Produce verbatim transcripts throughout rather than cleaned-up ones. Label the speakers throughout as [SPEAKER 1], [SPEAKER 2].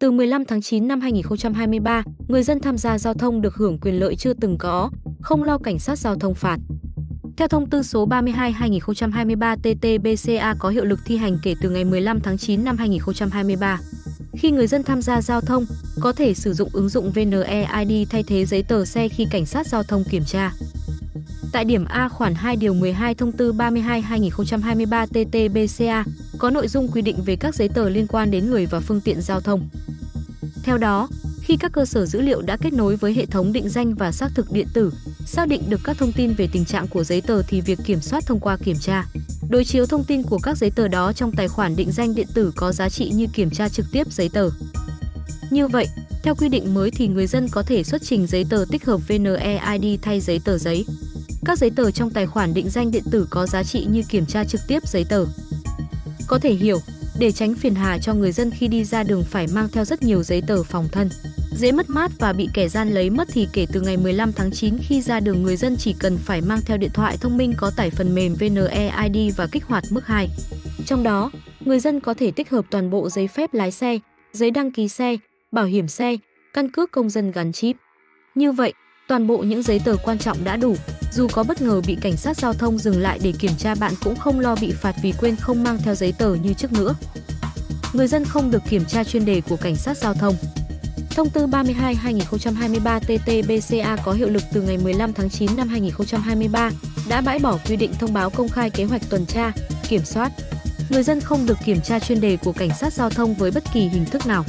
[SPEAKER 1] Từ mười lăm tháng chín năm hai nghìn không trăm hai mươi ba, người dân tham gia giao thông được hưởng quyền lợi chưa từng có, không lo cảnh sát giao thông phạt. Theo thông tư số ba mươi hai trên hai nghìn không trăm hai mươi ba T T B C A có hiệu lực thi hành kể từ ngày mười lăm tháng chín năm hai nghìn không trăm hai mươi ba. Khi người dân tham gia giao thông, có thể sử dụng ứng dụng vê en e i đê thay thế giấy tờ xe khi cảnh sát giao thông kiểm tra. Tại điểm A khoản hai điều mười hai thông tư ba mươi hai trên hai nghìn không trăm hai mươi ba T T B C A có nội dung quy định về các giấy tờ liên quan đến người và phương tiện giao thông. Theo đó, khi các cơ sở dữ liệu đã kết nối với hệ thống định danh và xác thực điện tử, xác định được các thông tin về tình trạng của giấy tờ thì việc kiểm soát thông qua kiểm tra, đối chiếu thông tin của các giấy tờ đó trong tài khoản định danh điện tử có giá trị như kiểm tra trực tiếp giấy tờ. Như vậy, theo quy định mới thì người dân có thể xuất trình giấy tờ tích hợp vê en e i đê thay giấy tờ giấy. Các giấy tờ trong tài khoản định danh điện tử có giá trị như kiểm tra trực tiếp giấy tờ. Có thể hiểu, để tránh phiền hà cho người dân khi đi ra đường phải mang theo rất nhiều giấy tờ phòng thân, dễ mất mát và bị kẻ gian lấy mất thì kể từ ngày mười lăm tháng chín khi ra đường người dân chỉ cần phải mang theo điện thoại thông minh có tải phần mềm vê en e i đê và kích hoạt mức hai. Trong đó, người dân có thể tích hợp toàn bộ giấy phép lái xe, giấy đăng ký xe, bảo hiểm xe, căn cước công dân gắn chip. Như vậy, toàn bộ những giấy tờ quan trọng đã đủ, dù có bất ngờ bị cảnh sát giao thông dừng lại để kiểm tra bạn cũng không lo bị phạt vì quên không mang theo giấy tờ như trước nữa. Người dân không được kiểm tra chuyên đề của cảnh sát giao thông. Thông tư ba mươi hai trên hai nghìn không trăm hai mươi ba T T B C A có hiệu lực từ ngày mười lăm tháng chín năm hai nghìn không trăm hai mươi ba đã bãi bỏ quy định thông báo công khai kế hoạch tuần tra, kiểm soát. Người dân không được kiểm tra chuyên đề của cảnh sát giao thông với bất kỳ hình thức nào.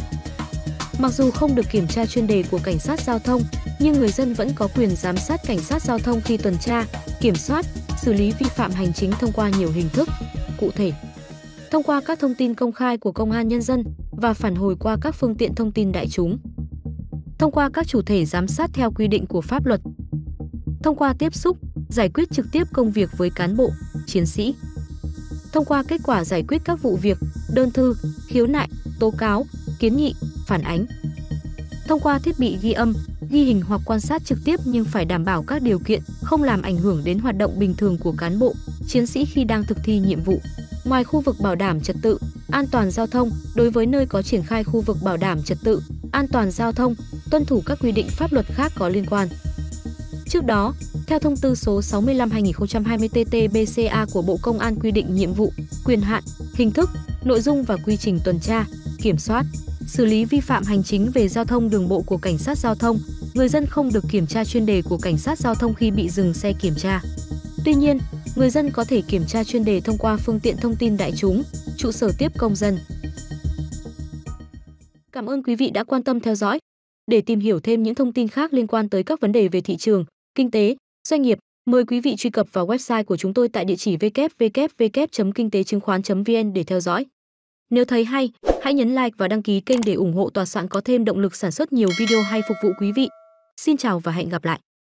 [SPEAKER 1] Mặc dù không được kiểm tra chuyên đề của cảnh sát giao thông, nhưng người dân vẫn có quyền giám sát cảnh sát giao thông khi tuần tra, kiểm soát, xử lý vi phạm hành chính thông qua nhiều hình thức. Cụ thể, thông qua các thông tin công khai của Công an Nhân dân và phản hồi qua các phương tiện thông tin đại chúng. Thông qua các chủ thể giám sát theo quy định của pháp luật. Thông qua tiếp xúc, giải quyết trực tiếp công việc với cán bộ, chiến sĩ. Thông qua kết quả giải quyết các vụ việc, đơn thư, khiếu nại, tố cáo, kiến nghị, phản ánh. Thông qua thiết bị ghi âm, ghi hình hoặc quan sát trực tiếp nhưng phải đảm bảo các điều kiện, không làm ảnh hưởng đến hoạt động bình thường của cán bộ, chiến sĩ khi đang thực thi nhiệm vụ. Ngoài khu vực bảo đảm trật tự, an toàn giao thông, đối với nơi có triển khai khu vực bảo đảm trật tự, an toàn giao thông, tuân thủ các quy định pháp luật khác có liên quan. Trước đó, theo thông tư số sáu mươi lăm trên hai nghìn không trăm hai mươi T T B C A của Bộ Công an quy định nhiệm vụ, quyền hạn, hình thức, nội dung và quy trình tuần tra, kiểm soát, xử lý vi phạm hành chính về giao thông đường bộ của cảnh sát giao thông, người dân không được kiểm tra chuyên đề của cảnh sát giao thông khi bị dừng xe kiểm tra. Tuy nhiên, người dân có thể kiểm tra chuyên đề thông qua phương tiện thông tin đại chúng, trụ sở tiếp công dân. Cảm ơn quý vị đã quan tâm theo dõi. Để tìm hiểu thêm những thông tin khác liên quan tới các vấn đề về thị trường, kinh tế, doanh nghiệp, mời quý vị truy cập vào website của chúng tôi tại địa chỉ w w w chấm kinh tế chứng khoán chấm v n để theo dõi. Nếu thấy hay, hãy nhấn like và đăng ký kênh để ủng hộ tòa soạn có thêm động lực sản xuất nhiều video hay phục vụ quý vị. Xin chào và hẹn gặp lại!